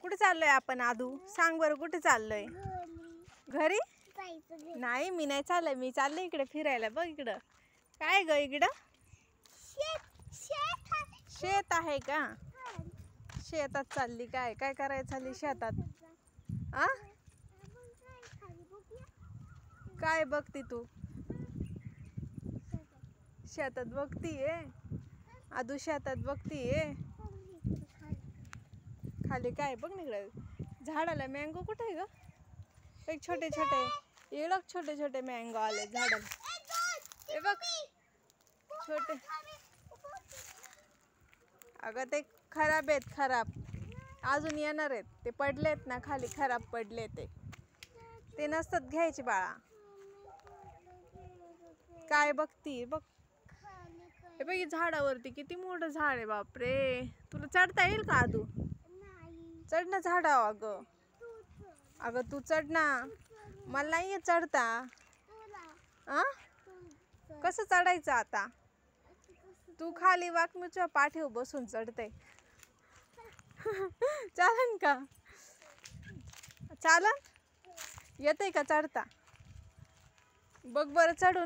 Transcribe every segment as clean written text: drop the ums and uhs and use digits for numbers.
कुठे चाललोय आपण आदू? सांग बरं कुठे चाललोय? घरी नाही, मी नाही चाललंय. मी चाललोय इकडे फिरायला. बघ इकडं काय ग, इकडं शेत आहे का? शेतात चालली काय? काय करायला चालली शेतात? आ काय बघती तू? शेतात बघतीये आदू, शेतात बघतीये. खाली काय बघ इकडे झाडाला मँगो कुठे आहे ग? एक छोटे छोटे एवढं छोटे छोटे मँगो आले झाडाला. हे बघ छोटे. अगं ते खराब आहेत, खराब अजून येणार आहेत. ते पडलेत ना खाली, खराब पडले. ते नसतात घ्यायचे बाळा. काय बघती बघ. हे बघ झाडावरती किती मोठं झाड आहे. बापरे, तुला चढता येईल का आदू? चढ ना झाडावर. अगं अगं तू चढ ना, मला नाही येत चढता. कसं चढायचं आता? तू खाली वाक, मी तुझ्या पाठीवर बसून चढते. चालन का? चालन? येते का चढता? बघ बरं चढून.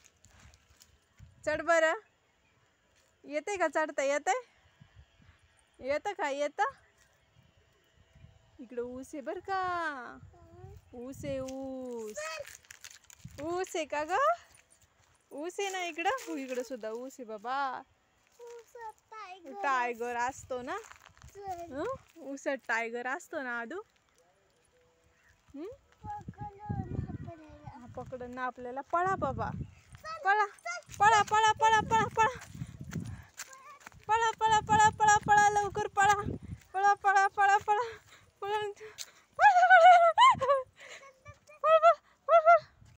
चढ बरं. येते का चढता? येते? येतं का? येतं? इकडं ऊस आहे बर का. ऊस आहे, ऊस. ऊस आहे का ग? ऊस आहे ना इकडं. इकडं सुद्धा ऊस आहे बाबा. टायगर असतो ना. ऊसात टायगर असतो ना आदू. पकडून ना आपल्याला. पळा बाबा, पळा पळा पळा पळा पळा पळा पळा पळा पळा पळा पळा, लवकर पळा. पळा पळा पळा पळा पळा.